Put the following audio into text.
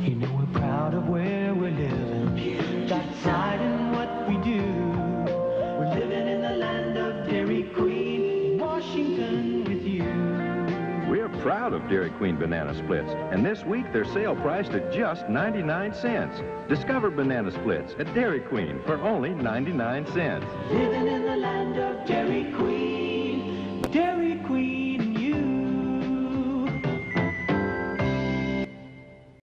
You know we're proud of where we're living, got pride in what we do. We're living in the land of Dairy Queen, Washington with you. We're proud of Dairy Queen banana splits, and this week they're sale priced at just 99 cents. Discover banana splits at Dairy Queen for only 99 cents. Living in the land of Dairy